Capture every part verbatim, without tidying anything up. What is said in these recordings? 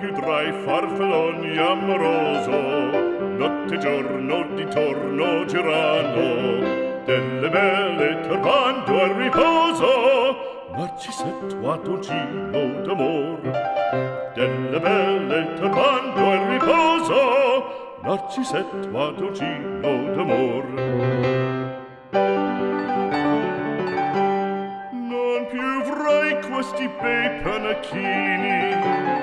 più tra i farfalloni amoroso, notte e giorno di torno girando, delle belle turbando al riposo, Narcisetto Adolgino d'amor. Delle belle turbando al riposo, Narcisetto Adolgino d'amor. Non più avrai questi bei panacchini,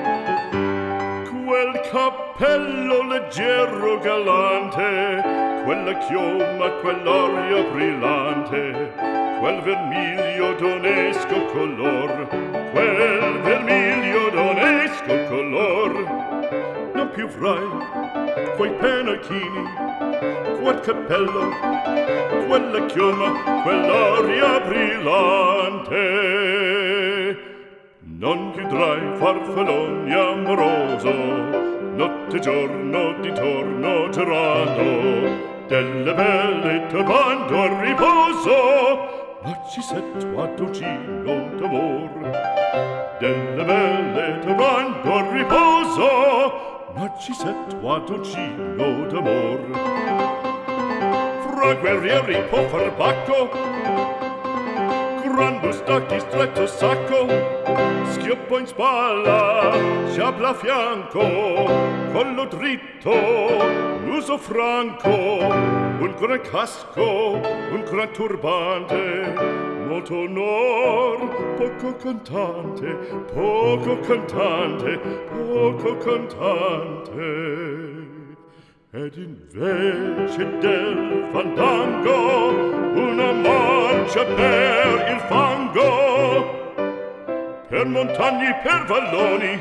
quel cappello leggero galante, quella chioma, quell'aria brillante, quel vermiglio d'onesco color, quel vermiglio d'onesco color. Non più avrai quei panacchini, quel cappello, quella chioma, quell'aria brillante. Non più tra i farfalloni amoroso, notte e giorno di torno girando, delle belle turbando al riposo, Narcisetto Adolgino d'amor. Delle belle turbando al riposo, Narcisetto Adolgino d'amor. Fra guerrieri può far bacco, gran bustacchi stretto sacco, schioppo in spalla, sciabla a fianco, collo dritto, muso franco, un gran casco, un gran turbante, molto onor, poco cantante, poco cantante, poco cantante. Ed invece del fandango una marcia per il fango, per montagne, per valloni,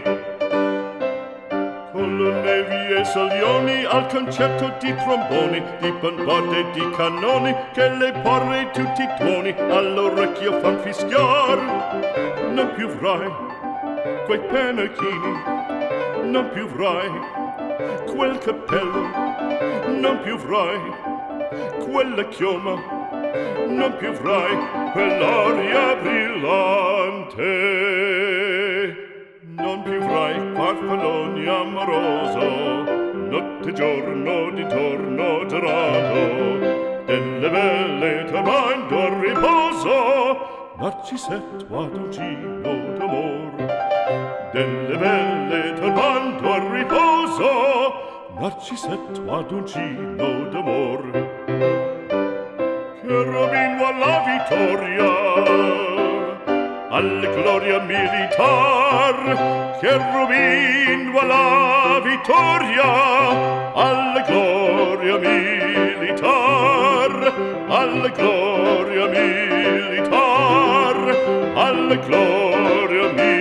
con le nevi e salioni, al concerto di tromboni, di bombardie e di cannoni, che le porre tutti i tuoni all'orecchio fan fischiar. Non più avrai quei panacchini, non più avrai quel cappello, non più avrai quella chioma, non più avrai quell'aria brillante. Non più avrai farfalloni amoroso, notte e giorno di torno girando, delle belle turbando al riposo, Narcisetto Adolgino d'amor. Delle belle turbando al riposo, Narcisetto Adolgino d'amor. Cherubino alla vittoria, alla gloria militar, cherubino alla vittoria, alla gloria militar, alla gloria militar, alla gloria militar.